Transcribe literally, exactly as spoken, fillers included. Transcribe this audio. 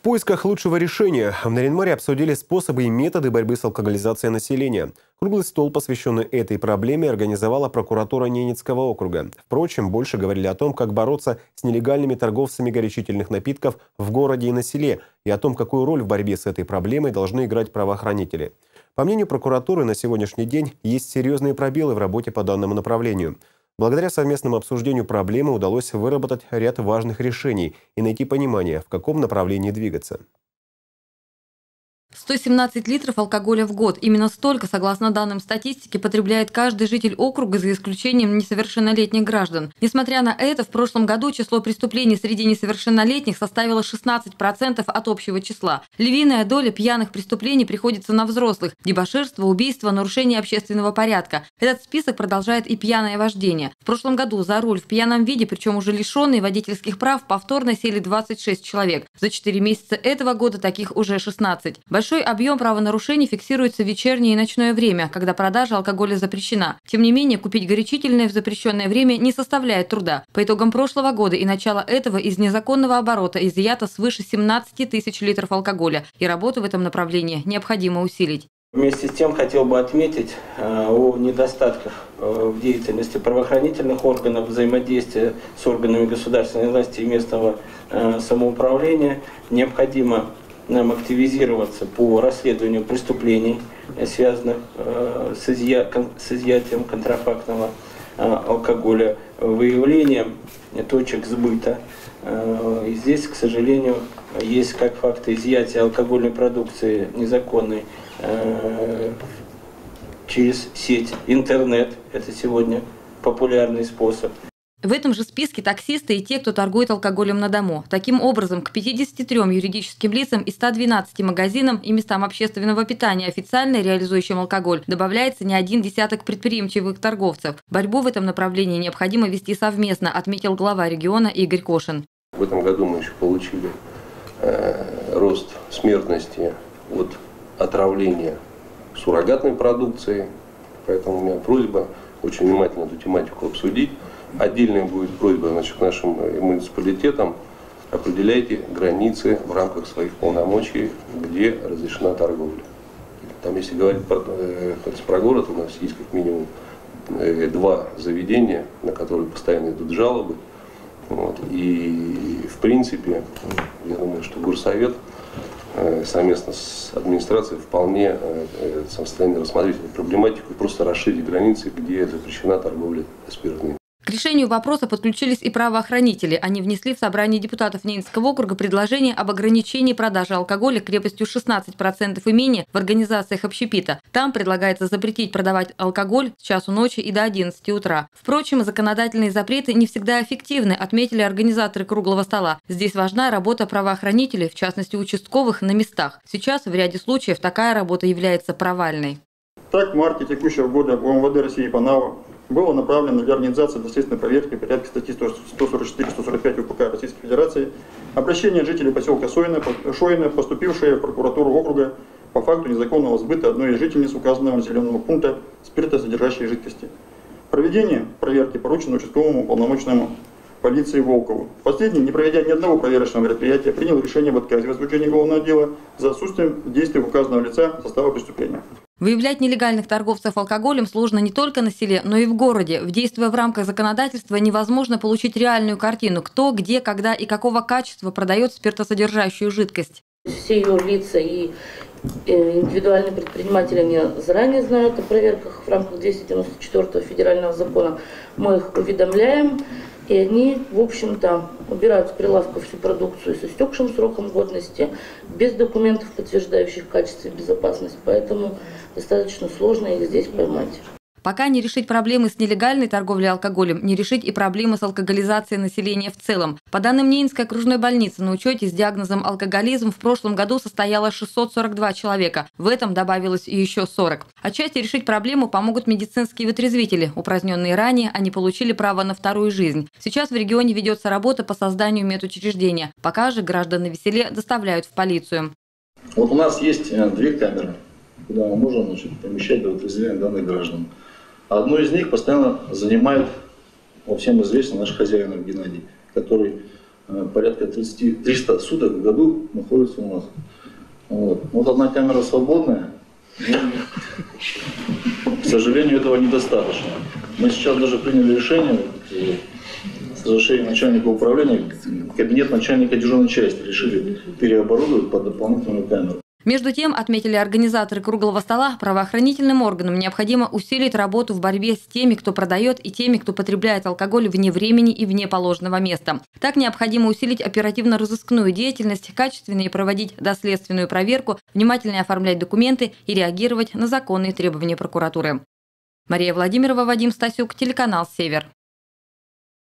поисках лучшего решения в Нарьян-Маре обсудили способы и методы борьбы с алкоголизацией населения. Круглый стол, посвященный этой проблеме, организовала прокуратура Ненецкого округа. Впрочем, больше говорили о том, как бороться с нелегальными торговцами горячительных напитков в городе и на селе, и о том, какую роль в борьбе с этой проблемой должны играть правоохранители. По мнению прокуратуры, на сегодняшний день есть серьезные пробелы в работе по данному направлению. Благодаря совместному обсуждению проблемы удалось выработать ряд важных решений и найти понимание, в каком направлении двигаться. сто семнадцать литров алкоголя в год. Именно столько, согласно данным статистики, потребляет каждый житель округа, за исключением несовершеннолетних граждан. Несмотря на это, в прошлом году число преступлений среди несовершеннолетних составило шестнадцать процентов от общего числа. Львиная доля пьяных преступлений приходится на взрослых – дебоширство, убийство, нарушение общественного порядка. Этот список продолжает и пьяное вождение. В прошлом году за руль в пьяном виде, причем уже лишенные водительских прав, повторно сели двадцать шесть человек. За четыре месяца этого года таких уже шестнадцать. Большой объем правонарушений фиксируется в вечернее и ночное время, когда продажа алкоголя запрещена. Тем не менее, купить горячительное в запрещенное время не составляет труда. По итогам прошлого года и начала этого из незаконного оборота изъято свыше семнадцати тысяч литров алкоголя, и работу в этом направлении необходимо усилить. Вместе с тем хотел бы отметить э, о недостатках э, в деятельности правоохранительных органов, взаимодействия с органами государственной власти и местного э, самоуправления. Необходимо нам активизироваться по расследованию преступлений, связанных э, с, изъя... с изъятием контрафактного э, алкоголя, выявлением точек сбыта. Э, и здесь, к сожалению, есть как факты изъятия алкогольной продукции незаконной э, через сеть, интернет. Это сегодня популярный способ. В этом же списке таксисты и те, кто торгует алкоголем на дому. Таким образом, к пятидесяти трём юридическим лицам и ста двенадцати магазинам и местам общественного питания, официально реализующим алкоголь, добавляется не один десяток предприимчивых торговцев. Борьбу в этом направлении необходимо вести совместно, отметил глава региона Игорь Кошин. В этом году мы еще получили э, рост смертности от отравления суррогатной продукцией, поэтому у меня просьба очень внимательно эту тематику обсудить. Отдельная будет просьба, значит, нашим муниципалитетам: определяйте границы в рамках своих полномочий, где разрешена торговля. Там, если говорить про, э, про город, у нас есть как минимум э, два заведения, на которые постоянно идут жалобы. Вот. И в принципе, я думаю, что горсовет э, совместно с администрацией вполне э, в состоянии рассмотреть эту проблематику и просто расширить границы, где запрещена торговля спиртным. К решению вопроса подключились и правоохранители. Они внесли в собрание депутатов Ненецкого округа предложение об ограничении продажи алкоголя крепостью шестнадцать процентов и менее в организациях общепита. Там предлагается запретить продавать алкоголь с часу ночи и до одиннадцати утра. Впрочем, законодательные запреты не всегда эффективны, отметили организаторы круглого стола. Здесь важна работа правоохранителей, в частности участковых, на местах. Сейчас в ряде случаев такая работа является провальной. Так, в марте текущего года в МВД России по НАУ было направлено для организации доследственной проверки в порядке статьи сто сорок четыре — сто сорок пять УПК Российской Федерации обращение жителей поселка Шойно, Шойно, поступившее в прокуратуру округа по факту незаконного сбыта одной из жительниц указанного населенного пункта спиртосодержащей жидкости. Проведение проверки поручено участковому уполномоченному полиции Волкову. Последний, не проведя ни одного проверочного мероприятия, принял решение об отказе в возбуждении уголовного дела за отсутствием действий указанного лица состава преступления. Выявлять нелегальных торговцев алкоголем сложно не только на селе, но и в городе. Действуя в рамках законодательства, невозможно получить реальную картину, кто, где, когда и какого качества продает спиртосодержащую жидкость. Все ее лица и индивидуальные предприниматели они заранее знают о проверках в рамках двухсот девяносто четвёртого федерального закона. Мы их уведомляем, и они, в общем-то, убирают с прилавков всю продукцию с истекшим сроком годности, без документов, подтверждающих качество и безопасность. Поэтому достаточно сложно их здесь поймать. Пока не решить проблемы с нелегальной торговлей алкоголем, не решить и проблемы с алкоголизацией населения в целом. По данным Ненецкой окружной больницы, на учете с диагнозом алкоголизм в прошлом году состояло шестьсот сорок два человека. В этом добавилось еще сорок. Отчасти решить проблему помогут медицинские вытрезвители. Упраздненные ранее, они получили право на вторую жизнь. Сейчас в регионе ведется работа по созданию медучреждения. Пока же граждан на веселе доставляют в полицию. Вот у нас есть две камеры, куда мы можем, значит, помещать для вытрезвления данных граждан. Одну из них постоянно занимает, всем известно, наш хозяин Геннадий, который порядка тридцать, триста суток в году находятся у нас. Вот, вот одна камера свободная, но, к сожалению, этого недостаточно. Мы сейчас даже приняли решение, с разрешения начальника управления, кабинет начальника дежурной части решили переоборудовать под дополнительную камеру. Между тем, отметили организаторы круглого стола, правоохранительным органам необходимо усилить работу в борьбе с теми, кто продает, и теми, кто потребляет алкоголь вне времени и вне положенного места. Так необходимо усилить оперативно-розыскную деятельность, качественно проводить доследственную проверку, внимательно оформлять документы и реагировать на законные требования прокуратуры. Мария Владимирова, Вадим Стасюк, телеканал «Север».